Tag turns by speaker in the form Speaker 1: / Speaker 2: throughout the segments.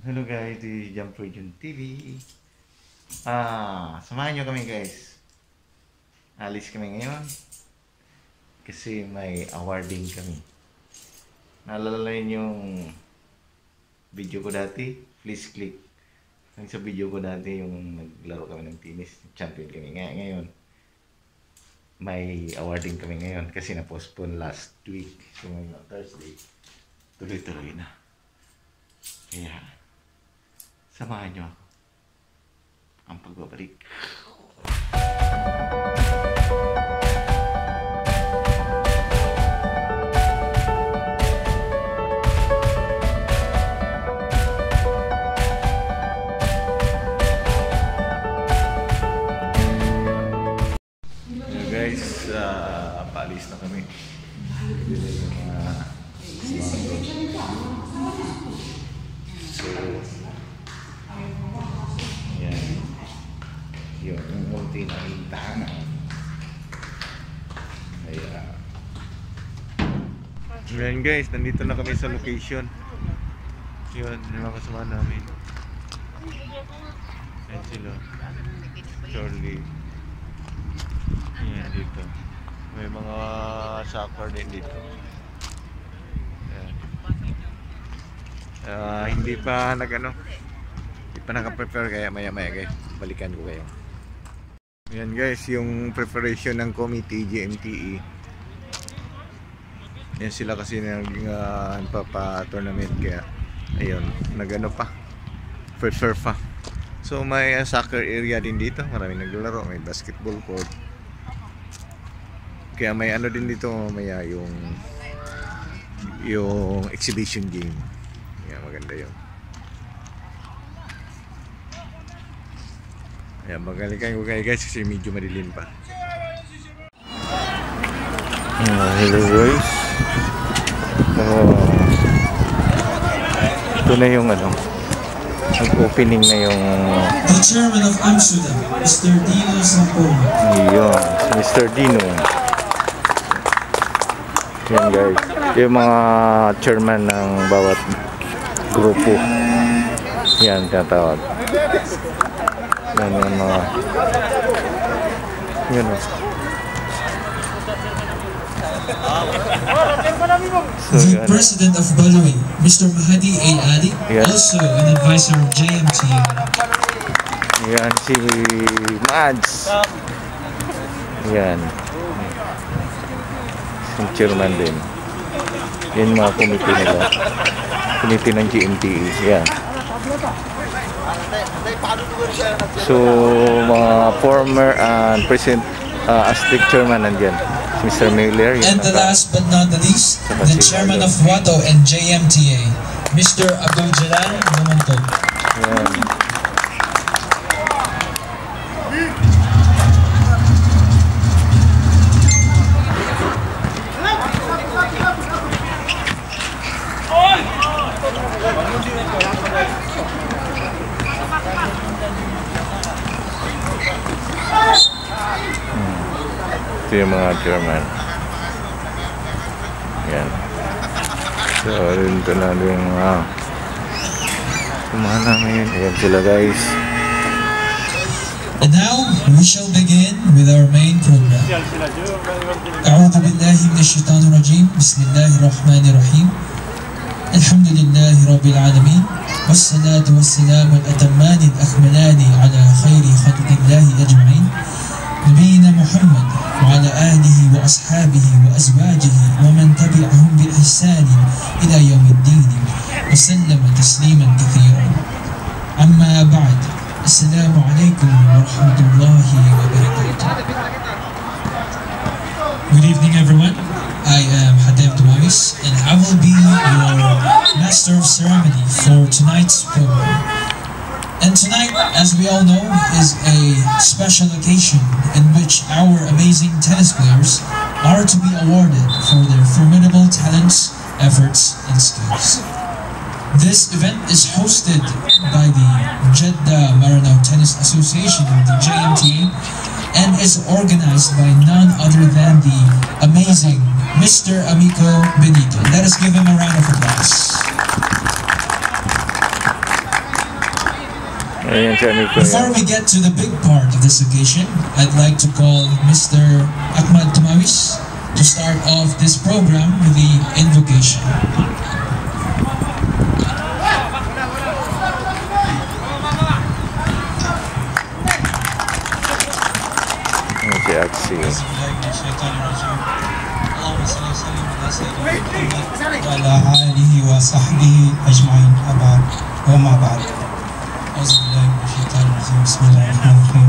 Speaker 1: Hello guys, this is Jump Region TV. Samahan nyo kami guys. Alis kami ngayon kasi may awarding kami. Naalala yun yung video ko dati? Please click. Yung sa video ko dati yung naglaro kami ng tennis, champion kami. Ngayon, may awarding kami ngayon kasi na-postpone last week. So ngayon, Thursday, tuloy-tuloy na. Kaya, samahan nyo ako ang pagbabalik. Guys, paalis na kami. So, yan. Yung unti na hintahan. Ayan guys, nandito na kami sa location. Yun, yung mga kasama namin. Ayan sila. Charlie. Ayan dito. May mga soccer din dito. Hindi pa hindi pa naka-prepare kaya maya-maya guys. Balikan ko kayo. Ayan guys, yung preparation ng committee GMTE. Yan sila kasi nagpapa-tournament kaya ayun, pa. Prepare pa. So may soccer area din dito. Maraming naglalaro, may basketball court. Kaya may din dito, may yung exhibition game. Kaya maganda yun. Ayan, magalikan ko kayo guys kasi medyo madilim pa. Hello guys. Ito na yung nag-opening na yung
Speaker 2: The chairman of Amsterdam, Mr. Dino Sampona.
Speaker 1: Yun, Mr. Dino. Yan guys, yung mga chairman ng bawat grupo. Yan, tinatawag. Yan yung mga yun o.
Speaker 2: The president of Balawi, Mr. Mahdi A. Ali, also an advisor of JMTE.
Speaker 1: Yan si Mads. Yan. Yung chairman din. Yan mga committee nila. Committee ng GMTE. Yan. So, mga former and present Aztec chairman nandyan. Mr. Miller.
Speaker 2: And the last but not the least, the chairman of WATO and JMTA, Mr. Abdul Jalal Lamanto.
Speaker 1: Yan. Ito yung mga chairman. Yan. So, ito na yung kumahan namin. Ayan sila guys.
Speaker 2: And now, we shall begin with our main program. أعوذ بالله من الشيطان الرجيم. بسم الله الرحمن الرحيم. الحمد لله رب العالمين. والصلاة والسلام الأتمان الأكملان على خير خلق الله أجمعين. نبينا محمد وعلى آله وأصحابه وأزواجه ومن تبعهم بإحسان إلى يوم الدين وسلم تسليما كثيرا. أما بعد، السلام عليكم ورحمة الله وبركاته. Good evening everyone. I am Hadeb Duwais and I will be your master of ceremony for tonight's program. And tonight, as we all know, is a special occasion in which our amazing tennis players are to be awarded for their formidable talents, efforts, and skills. This event is hosted by the Jeddah Maranao Tennis Association of the JMTA and is organized by none other than the amazing Mr. Amico Benito. Let us give him a round of applause.
Speaker 1: Ayan si amigo
Speaker 2: Before we get to the big part of this occasion, I'd like to call Mr. Ahmad Tumawis to start off this program with the invocation.
Speaker 1: Ayan si Aksi.
Speaker 2: وعلى آله وصحبه أجمعين وما بعد. أعوذ بالله من الشيطان الرجيم. بسم الله الرحمن الرحيم.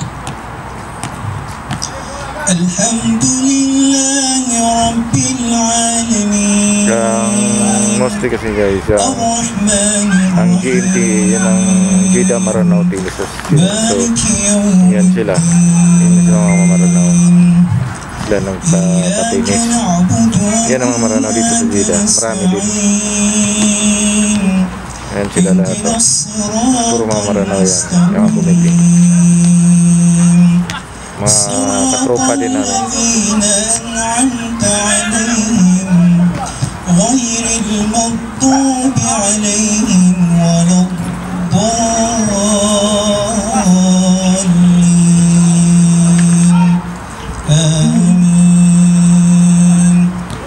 Speaker 2: الحمد لله رب العالمين.
Speaker 1: Yang mostly kasi guys,
Speaker 2: الرحمن
Speaker 1: ang GNT, yan ang Jeddah Maranao Telesos. So, yan sila. Yan sila mga Maranao. Sila nagpatinis. Yan ang mga Maranao dito sa Jeddah. Marami dito. Yan sila lahat. Puro mga Maranao yan. Yung mga committee. Mga katropa din namin.
Speaker 2: غير المغضوب عليهم ولا الضالين آمين.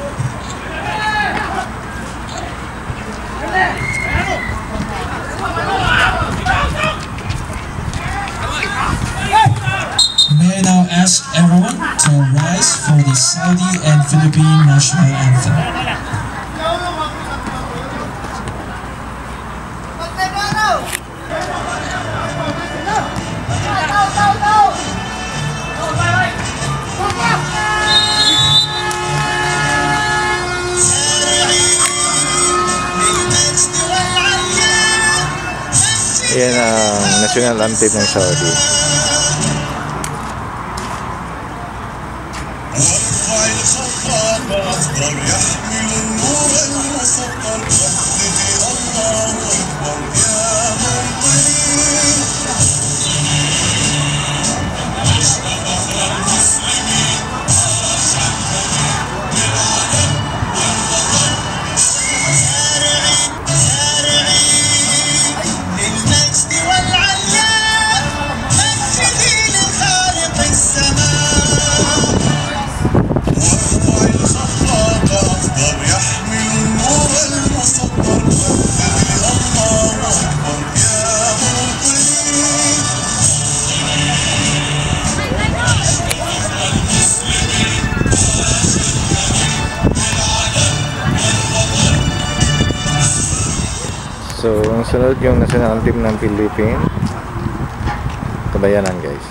Speaker 2: May I now ask everyone to rise for the Saudi and Philippine national anthem.
Speaker 1: Yan ang national anthem ng Saudi. So, ang sunod yung national anthem ng Philippines. Kabayanan guys.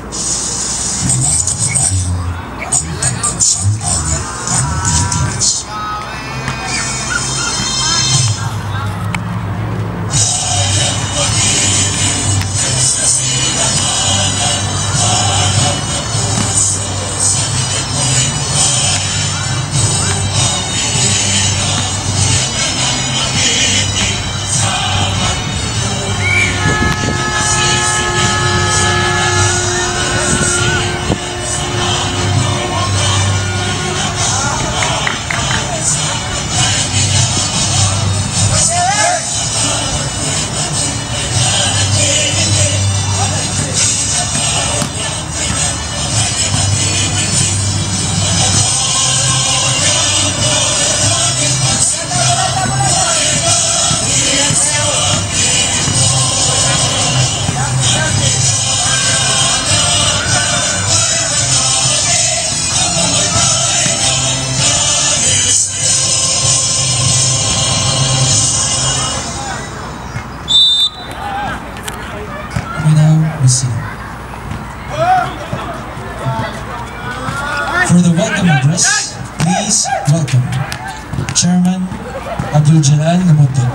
Speaker 1: For the welcome address, please welcome Chairman Abdul Jalal Namuddin.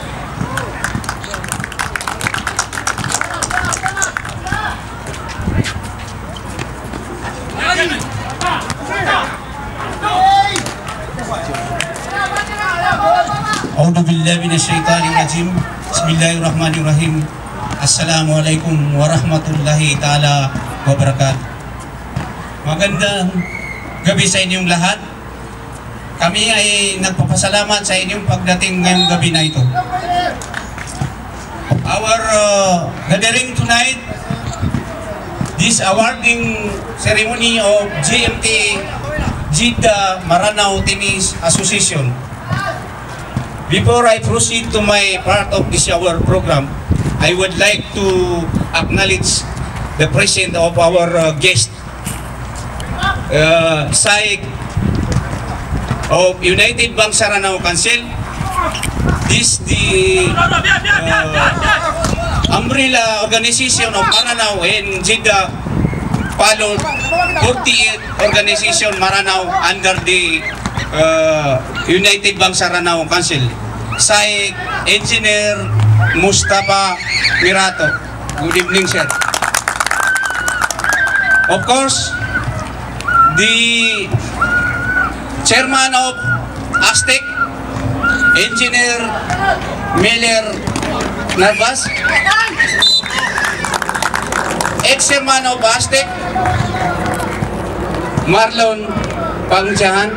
Speaker 3: A'udzu billahi minasyaitonir rajim. Bismillahirrahmanirrahim. Assalamualaikum warahmatullahi taala wabarakatuh. Magandang gabi sa inyong lahat. Kami ay nagpapasalamat sa inyong pagdating ngayong gabi na ito. Awa our gathering tonight, this awarding ceremony of GMT Jeddah Maranao Tennis Association. Before I proceed to my part of this our program, I would like to acknowledge the presence of our guest, SAIC of United Bank Maranao Council. This the umbrella organization of Maranao and Jeddah followed 48 organization Maranao under the United Bank Maranao Council. SAIC Engineer Mustafa Mirato. Good evening, sir. Of course, the chairman of Aztec, Engineer Miller Narvas, ex-chairman of Aztec, Marlon Pangjahan,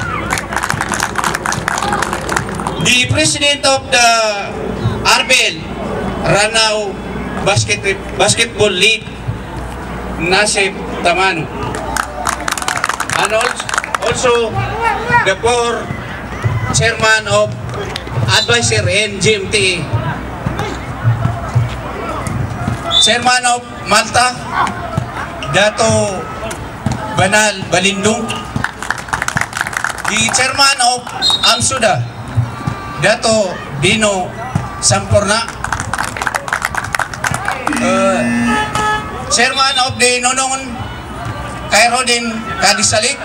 Speaker 3: the president of the RBL, Ranao Basketball League, Nasib Tamano, and also the four chairman of Advisor and GMT, chairman of Malta, Dato Banal Balindong, the chairman of Amsuda, Dato Dino Samporna, chairman of the Nonongon Khairuddin Kadisalik,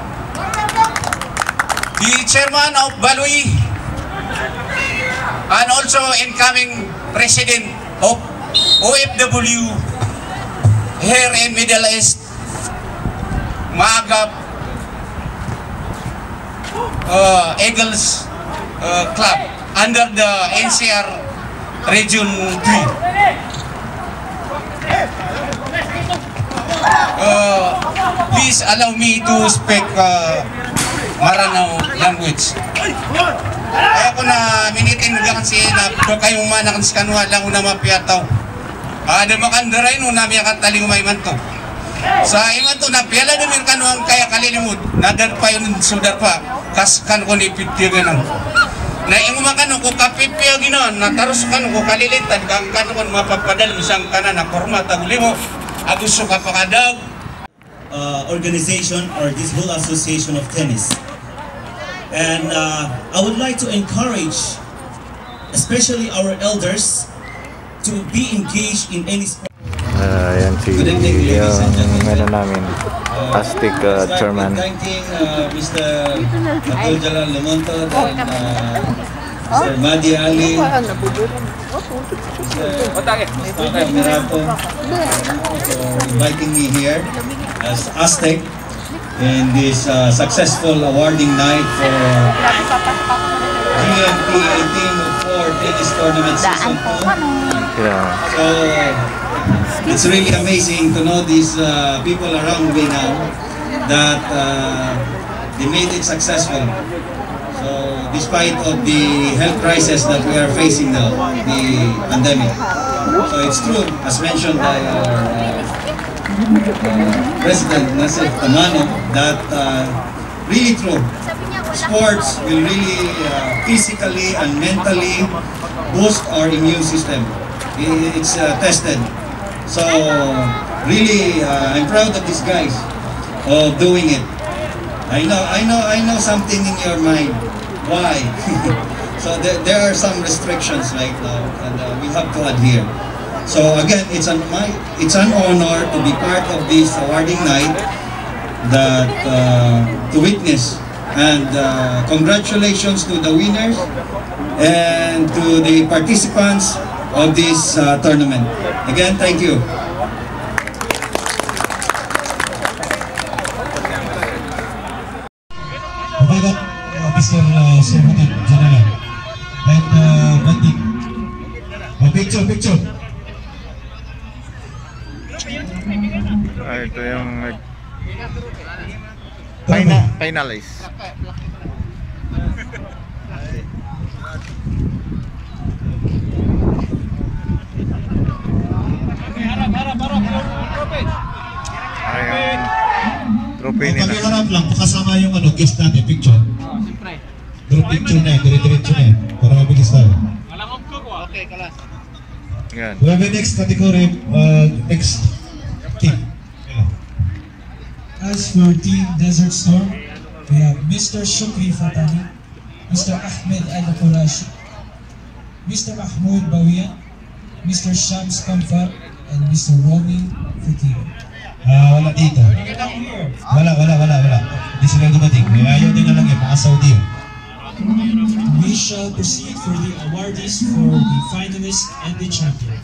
Speaker 3: the chairman of Balui, and also incoming president of OFW here in Middle East, Maagap Eagles Club under the NCR Region 3. Please allow me to speak Maranao language. Kaya ko na minitin nga kasi na kayong manakan sa kanwa lang na mapiyataw. Ada makandaray no nami akataling umaiman to. Sa iman to na piyala na mirkano ang kaya kalilimod. Nadar pa yun sudar pa. Kaskan ko ni pitya ganang. Na imumakan ko kapipya ginon. Nataros kan ko kalilitan. Kang kan ko mapapadal isang kanan na korma tagulimo. Agusto ka pakadaw.
Speaker 4: Organization or this whole association of tennis. And I would like to encourage especially our elders to be engaged in any sport.
Speaker 1: Ayan si yung namin Aztec chairman.
Speaker 4: Thanking Mr. Abdul Jalal Lamonto and Mr. Madi Ali, Mr. Mirato for inviting me here as Aztec in this successful awarding night for GMT Team of 4 Tennis Tournament Season 2. So it's really amazing to know these people around me now that they made it successful. So despite of the health crisis that we are facing now, the pandemic. So it's true, as mentioned by our President Nasib Tamano, that really true. Sports will really physically and mentally boost our immune system. It's tested. So really, I'm proud of these guys of doing it. I know something in your mind. Why? So there are some restrictions right now, and we have to adhere. So again, it's an honor to be part of this awarding night, that to witness, and congratulations to the winners and to the participants of this tournament. Again, thank you.
Speaker 2: Officer Sebutin General and Bandik. Picture.
Speaker 1: Ito yung finalize. Pwede na.
Speaker 5: Pag-iharap lang, pakasama yung guest natin, picture.
Speaker 3: Siyempre.
Speaker 5: Group picture na yan, dire-diretso na yan. Para mabilis tayo.
Speaker 3: Okay, kalas.
Speaker 1: Yan.
Speaker 5: We have the next category, next team.
Speaker 2: As for Team Desert Storm, we have Mr. Shukri Fatani, Mr. Ahmed Al-Qurashi, Mr. Mahmoud Bawian, Mr. Shams Kamfar, and Mr. Romy Fatima.
Speaker 5: Wala dito. Wala. Hindi sila dumating. May ayaw din na lang mga Saudi.
Speaker 2: We shall proceed for the awardees for the finalists and the champion.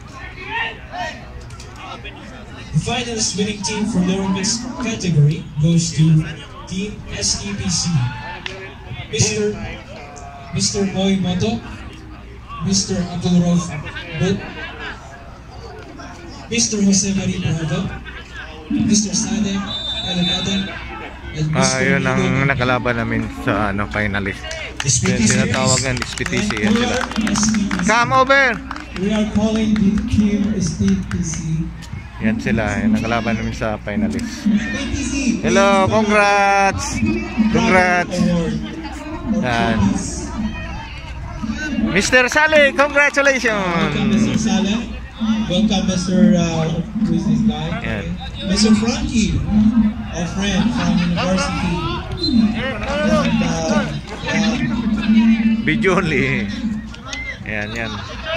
Speaker 2: The finalist winning team for lower mixed category goes to Team STPC. Mr. Boy Moto, Mr. Abdul Rauf Bud, Mr. Jose Marie Bravo, Mr. Salem Alabadan, and Mr.
Speaker 1: Yun ang
Speaker 2: Hugo
Speaker 1: nakalaban namin sa finalist. Yan,
Speaker 5: SPTC.
Speaker 1: tinatawag ng SPTC. Yan sila.
Speaker 2: STPC.
Speaker 1: Come over!
Speaker 2: We are calling the team STPC.
Speaker 1: Yan sila. Yan, nakalaban namin sa finalist. Hello! Congrats! Congrats! Yan. Mr. Saleh, congratulations!
Speaker 2: Welcome, Mr. Saleh. Welcome, Mr. Who is this guy?
Speaker 1: Yan.
Speaker 2: Mr. Frankie, our friend from university. And,
Speaker 1: Video only. Yan, yan.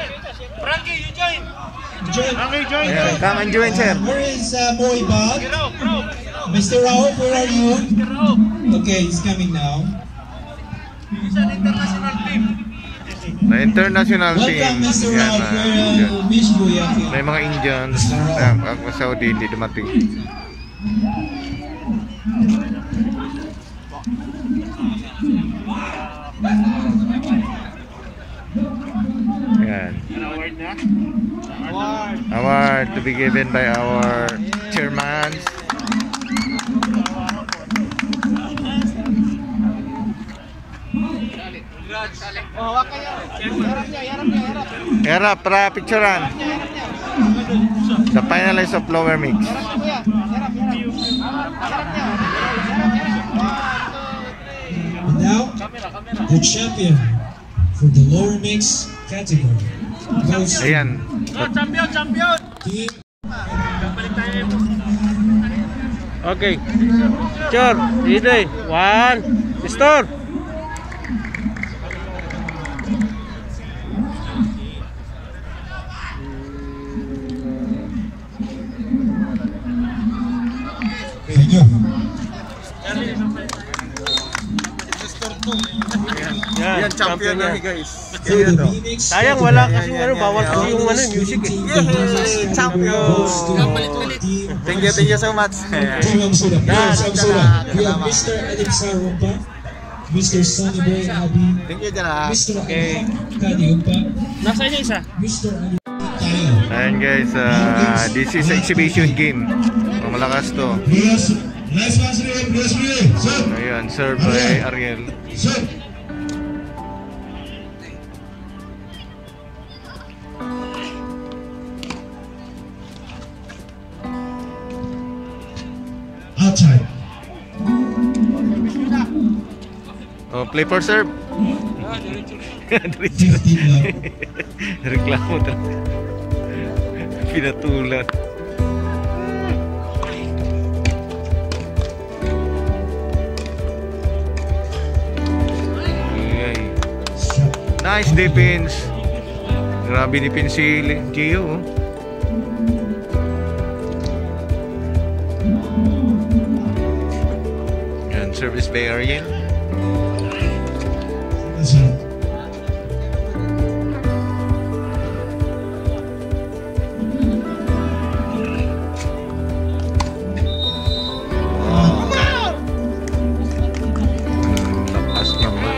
Speaker 2: join.
Speaker 1: Yan, come and join, sir.
Speaker 2: Where is Boy Bob? Mr. Raouf, where are you? Okay, he's coming now.
Speaker 1: Na international team.
Speaker 2: Welcome, Mr.
Speaker 1: Yan,
Speaker 2: Raouf.
Speaker 1: yan.
Speaker 2: Miss Buyafi.
Speaker 1: May mga Indians. Yan, ang Saudi hindi dumating. Yan. Award to be given by our chairman. Harap, para picturean. The finalists of lower mix.
Speaker 2: And now, the champion for the lower mix category goes to
Speaker 1: Ayan.
Speaker 2: Team
Speaker 6: Okay. Sure. Ready. One. Start.
Speaker 5: Thank you.
Speaker 6: Yan, champion na guys.
Speaker 2: for the B mix
Speaker 6: Sayang wala kasi bawal kasi yung music eh.
Speaker 2: champion.
Speaker 1: Thank you so much.
Speaker 2: Team Amsura. We have Mr. Alexar Rumpa, Mr. Sonny Boy Abi,
Speaker 1: Thank you, Jana.
Speaker 2: Mr. Kadi Umpa,
Speaker 6: Nasa niya isa.
Speaker 2: Mr. Ali Tayo.
Speaker 1: Ayan guys, this is exhibition game. Malakas to.
Speaker 5: Last one, sir.
Speaker 1: Ayan, served by Ariel.
Speaker 5: Sir. Outside.
Speaker 1: Oh, play for serve.
Speaker 5: 15 lang.
Speaker 1: Reklamo talaga. Pinatulan. Ay. Nice defense. Grabe defense si Gio. Yan, service by Ariel.
Speaker 5: Sir.
Speaker 1: Lakas naman.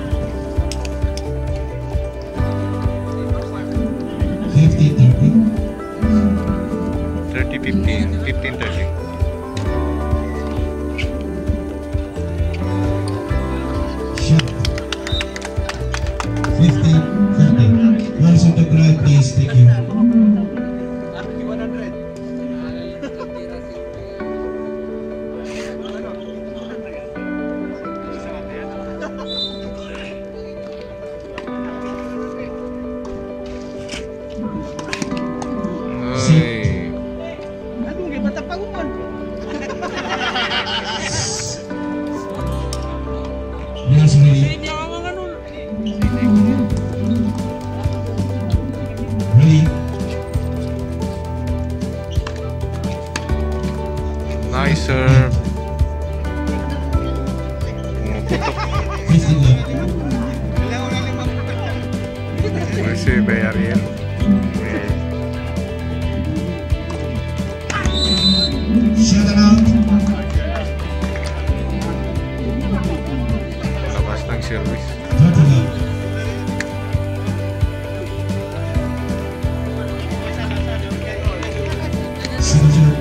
Speaker 1: 30-15. 15-30.
Speaker 5: Shot. 15-30. Once on the ground, please. Thank you.
Speaker 1: Uy.
Speaker 5: Players ready. Ready.
Speaker 1: Nice serve. Pumuputok.
Speaker 5: 15 love.
Speaker 1: Receive by Ariel. Okay.
Speaker 5: Shut out.
Speaker 1: Labas ng service.
Speaker 5: 30 love. Second serve.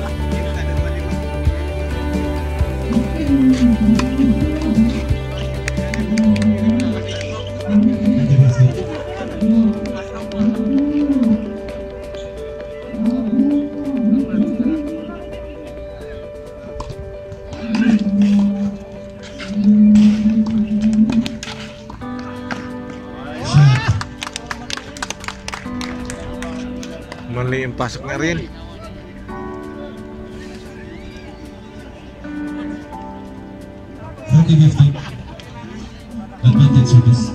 Speaker 1: Mali yung pasok na rin.
Speaker 5: Advantage service.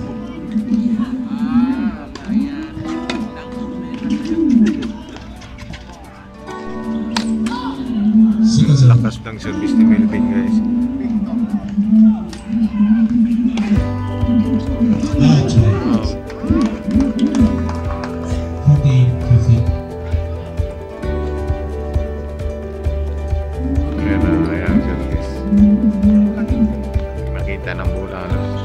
Speaker 5: Second serve.
Speaker 1: Lakas ng service ni Melvin, guys.
Speaker 5: Out. 14-15.
Speaker 1: Ayan ang service. Nakita ng bola.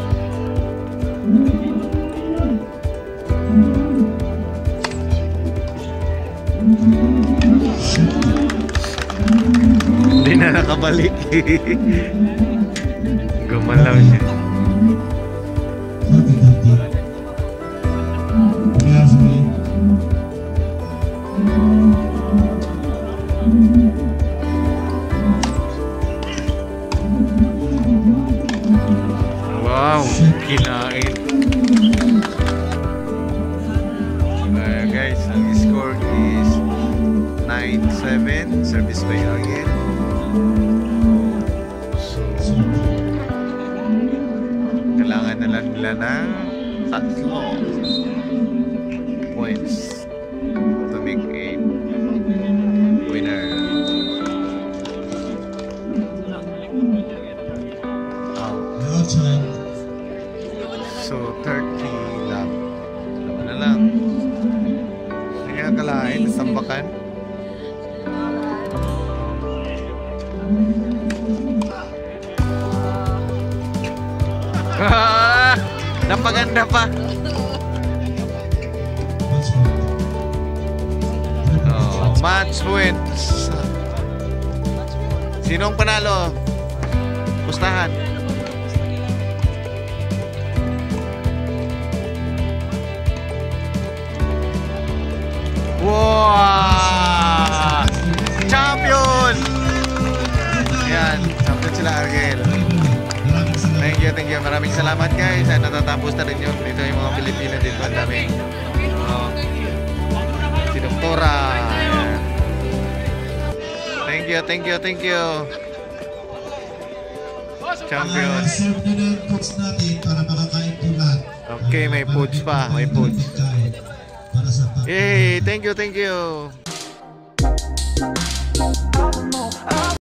Speaker 1: Hindi na nakabalik. Gumalaw siya.
Speaker 5: 40-20. Players ready.
Speaker 1: Wow, kinain. Guys, ang score is 9-7. Service by Ariel. So, kailangan na lang nila ng 3 points to make a winner.
Speaker 5: Outside.
Speaker 1: So, 30 lang. Dalawa na lang. Kaya kalain, sambakan. Napaganda pa. Match points. Sinong panalo? Pustahan. Wow! Champion! Yan, champion sila Ariel. Thank you. Maraming salamat guys. Natatapos na rin yun. Dito yung mga Pilipino dito. Ang daming si Doktora. Ayan. Thank you. Champion.
Speaker 5: Serve na ng coach natin para makakain po lahat.
Speaker 1: Okay, may foods pa. May foods.
Speaker 5: Para sa
Speaker 1: Yay! Thank you.